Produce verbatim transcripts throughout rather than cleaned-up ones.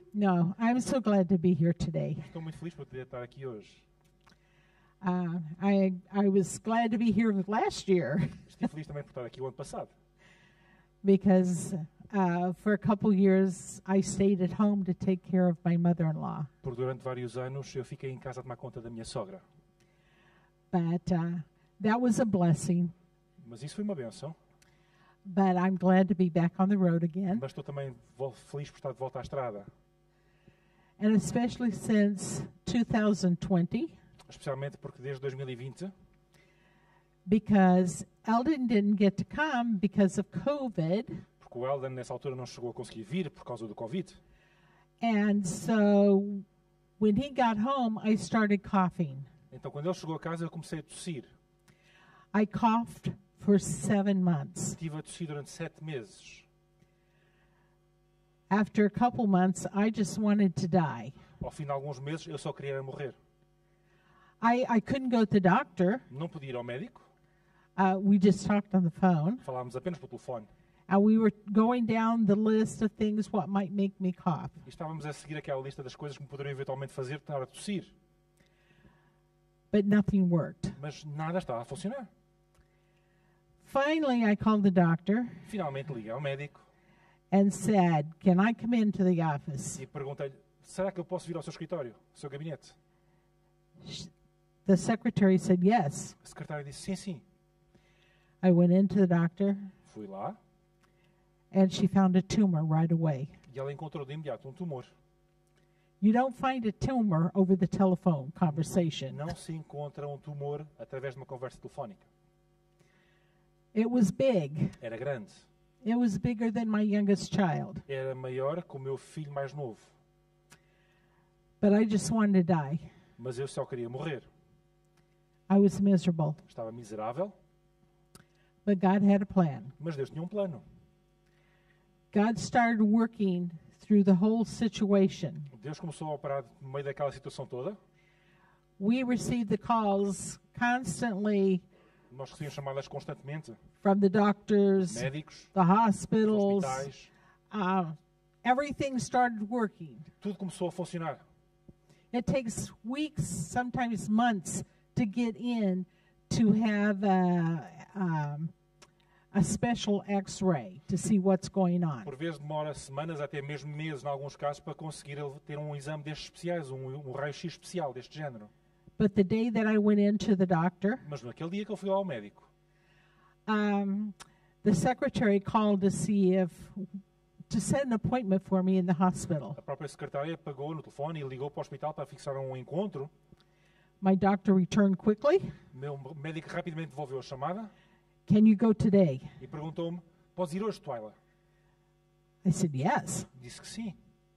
No, I'm so glad to be here today. Estou muito feliz por poder estar aqui hoje. Uh, I I was glad to be here last year Estive feliz também por estar aqui o ano passado. because uh, for a couple years I stayed at home to take care of my mother-in-law. Porque durante vários anos eu fiquei em casa a tomar conta da minha sogra. But uh, that was a blessing. Mas isso foi uma benção. But I'm glad to be back on the road again, Mas estou também vol- feliz por estar de volta à estrada. and especially since two thousand twenty, Especialmente porque desde dois mil e vinte, because Eldon didn't get to come because of COVID, porque o Eldon nessa altura não chegou a conseguir vir por causa do Covid. and so when he got home, I started coughing. Então quando ele chegou a casa eu comecei a tossir. I coughed for seven months. Estive a tossir durante sete meses. After a couple months, I just wanted to die. Ao fim de alguns meses eu só queria morrer. I, I couldn't go to the doctor. Não podia ir ao médico. Uh, we just talked on the phone. Falávamos apenas por telefone. And we were going down the list of things what might make me cough. E estávamos a seguir aquela lista das coisas que me poderiam eventualmente fazer estar a tossir. But nothing worked. Mas nada estava a funcionar. Finally, I called the doctor Finalmente liguei ao médico and said, "Can I come into the office?" e perguntei-lhe: será que eu posso vir ao seu escritório, ao seu gabinete? Sh- The secretary said yes. A secretária disse: sim, sim. I went into the doctor Fui lá and she found a tumor right away. e ela encontrou de imediato um tumor. You don't find a tumor over the telephone conversation. Não se encontra um tumor através de uma conversa telefónica. It was big. Era grande. It was bigger than my youngest child. Era maior que o meu filho mais novo. But I just wanted to die. Mas eu só queria morrer. I was miserable. Estava miserável, But God had a plan. mas Deus tinha um plano. God started working through the whole situation. Deus começou a operar no meio daquela situação toda. We received the calls constantly Nós recebíamos chamadas constantemente. from the doctors, Médicos, the hospitals. hospitais. Uh, everything started working. Tudo começou a funcionar. It takes weeks, sometimes months, to get in to have a, um, a special X-ray to see what's going on. Por vezes demora semanas, até mesmo meses, em alguns casos, para conseguir ter um exame destes especiais, um, um raio-x especial deste género. But the day that I went into the doctor, Mas naquele dia que eu fui ao médico, um, the secretary called to see if to set an appointment for me in the hospital. a própria secretária pagou no telefone e ligou para o hospital para fixar um encontro. My doctor returned quickly. O meu médico rapidamente devolveu a chamada Can you go today? e perguntou-me: podes ir hoje, Twyla? I said, yes. Disse que sim.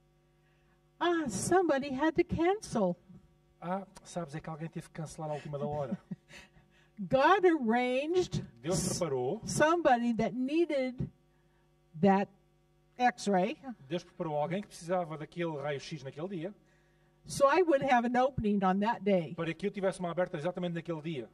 Ah, somebody had to cancel. Ah, sabes, é que alguém teve que cancelar à última da hora. God arranged Deus preparou, somebody that needed that X-ray, Deus preparou alguém que precisava daquele raio-x naquele dia, so I would have an opening on that day. para que eu tivesse uma aberta exatamente naquele dia.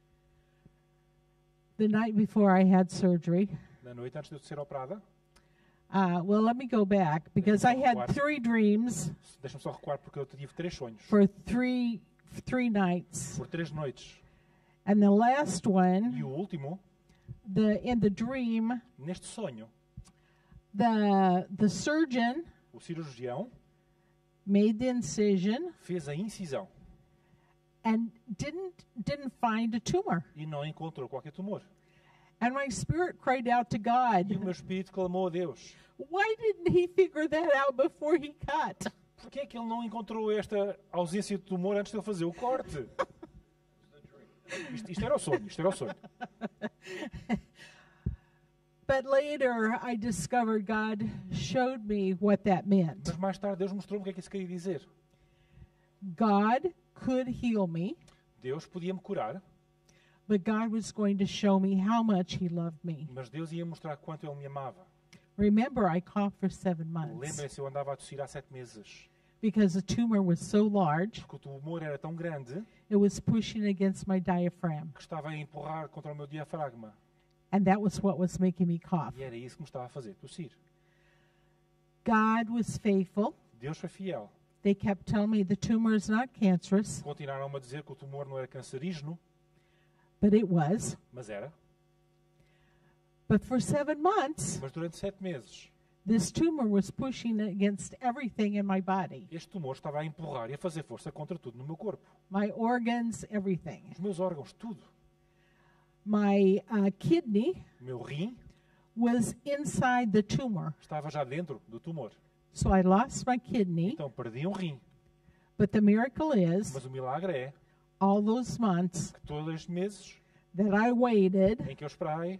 The night before I had surgery. Na noite antes de eu ser operada, Uh, well, let me go back because I had three dreams deixa-me só recuar porque eu tive três sonhos, for three three nights, por três noites. and the last E one, o último, the in the dream, neste sonho, the the surgeon o cirurgião made the incision fez a incisão and didn't didn't find a tumor. e não encontrou qualquer tumor. And my spirit cried out to E o God, meu espírito clamou a Deus: why didn't he figure that out before he cut? por que é que ele não encontrou esta ausência de tumor antes de ele fazer o corte? Isto, isto era o sonho, isto era o sonho. But later I discovered God showed me what that meant. Mas mais tarde Deus mostrou-me o que é que isso queria dizer. God could heal me, Deus podia me curar, but God was going to show me how much he loved me. mas Deus ia mostrar quanto Ele me amava. Remember, I coughed for seven months Lembrem-se, eu andava a tossir há sete meses. because the tumor was so large, Porque o tumor era tão grande it was pushing against my diaphragm. que estava a empurrar contra o meu diafragma. And that was what was making me cough. E era isso que me estava a fazer tossir. God was faithful. Deus foi fiel. They kept telling me the tumor is not cancerous, Continuaram a dizer que o tumor não era cancerígeno, but it was. mas era. But for seven months, Mas durante sete meses, this tumor was pushing against everything in my body, este tumor estava a empurrar e a fazer força contra tudo no meu corpo. my organs, everything. Os meus órgãos, tudo. My uh, kidney O meu rim was inside the tumor. estava já dentro do tumor. So I lost my kidney, Então perdi um rim. but the miracle is, Mas o milagre é all those months que todos os meses that I waited, em que eu esperei,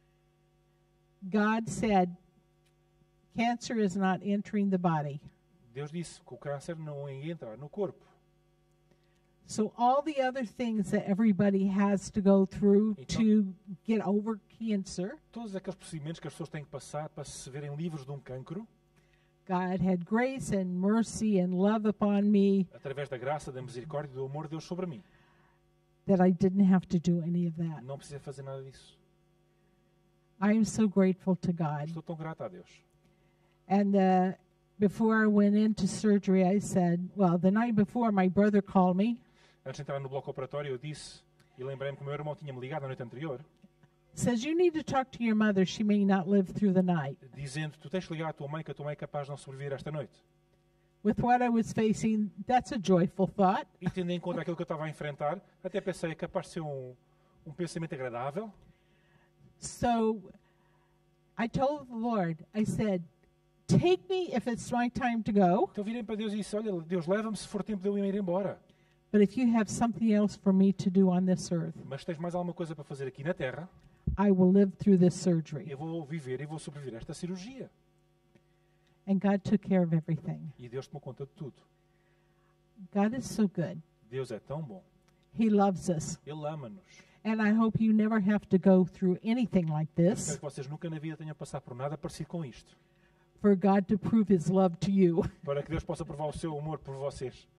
God said, cancer is not entering the body. Deus disse que o câncer não ia entrar no corpo. So all the other things that everybody has to go through Então- to get over cancer, Todos aqueles procedimentos que as pessoas têm que passar para se verem livres de um cancro, God had grace and mercy and love upon me através da graça, da misericórdia e do amor de Deus sobre mim. that I didn't have to do any of that. Não precisa fazer nada disso. I am so grateful to God. Estou tão grato a Deus. And uh, before I went into surgery, I said, well, the night before, my brother called me, Antes de entrar no bloco operatório, eu disse, e lembrei-me que o meu irmão tinha-me ligado na noite anterior, says, you need to talk to your mother. She may not live through the night. dizendo, tu tens de ligar à tua mãe, que a tua mãe é capaz de não sobreviver esta noite. With what I was facing, that's a joyful thought. E tendo em conta aquilo que eu estava a enfrentar, até pensei, é capaz de ser um, um pensamento agradável. So I told the Lord, I said, take me if it's my time to go, Então virei para Deus e disse, olha, Deus, leva-me se for tempo de eu ir embora. but if you have something else for me to do on this earth, Mas tens mais alguma coisa para fazer aqui na Terra, I will live through this surgery. eu vou viver e vou sobreviver a esta cirurgia. And God took care of everything. E Deus tomou conta de tudo. God is so good. Deus é tão bom. He loves us. Ele ama-nos. And I hope you never have to go through anything like Espero this que vocês nunca na vida tenham passado por nada parecido com isto. for God to prove his love to you. Para que Deus possa provar o seu amor por vocês.